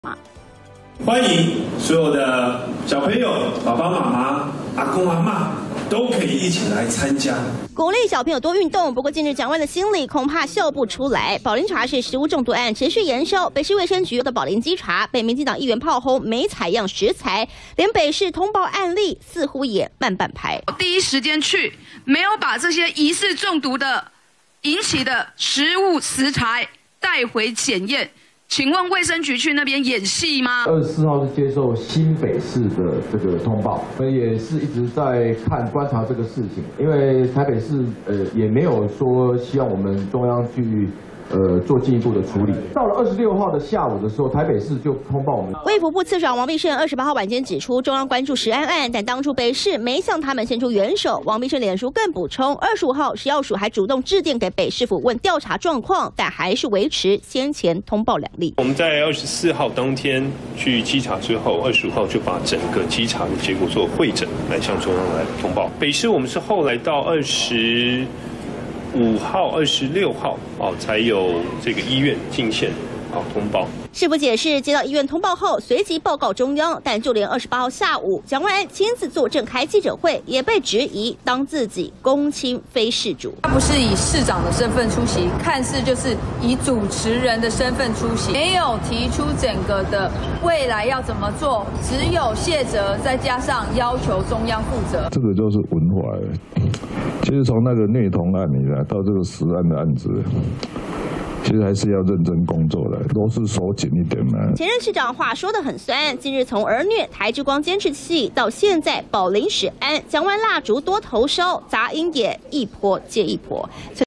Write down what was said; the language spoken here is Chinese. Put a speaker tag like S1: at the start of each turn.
S1: 欢迎所有的小朋友、爸爸妈妈、阿公阿嬷都可以一起来参加。
S2: 鼓励小朋友多运动，不过近日蒋万的心里恐怕笑不出来。宝林茶是食物中毒案持续延烧，北市卫生局的宝林稽查被民进党议员炮轰没采样食材，连北市通报案例似乎也慢半拍。
S3: 第一时间去，没有把这些疑似中毒的引起的食物食材带回检验。请问卫生局去那边演戏吗
S4: ？24号是接受新北市的这个通报，我们也是一直在观察这个事情，因为台北市也没有说希望我们中央去做进一步的处理。到了26号的下午的时候，台北市就通报我们。
S2: 卫福部次长王必胜28号晚间指出，中央关注食安案，但当初北市没向他们伸出援手。王必胜脸书更补充，25号食药署还主动致电给北市府问调查状况，但还是维持先前通报2例。
S5: 我们在24号当天去稽查之后，25号就把整个稽查的结果做汇整，来向中央来通报。北市我们是后来到25号、26号才有这个医院进线通报。
S2: 市府解释，接到医院通报后，随即报告中央，但就连28号下午，蒋万安亲自坐镇开记者会，也被质疑当自己公亲非事主。
S6: 他不是以市长的身份出席，看似就是以主持人的身份出席，没有提出整个的未来要怎么做，只有卸责，再加上要求中央负责。
S7: 这个就是文化了。其实从那个虐童案以来到这个食安的案子，其实还是要认真工作的，都是收紧一点嘛。
S2: 前任市长话说得很酸，近日从儿虐台之光监视器到现在宝林食安，蒋万蜡烛多头烧，杂音也一波接一波。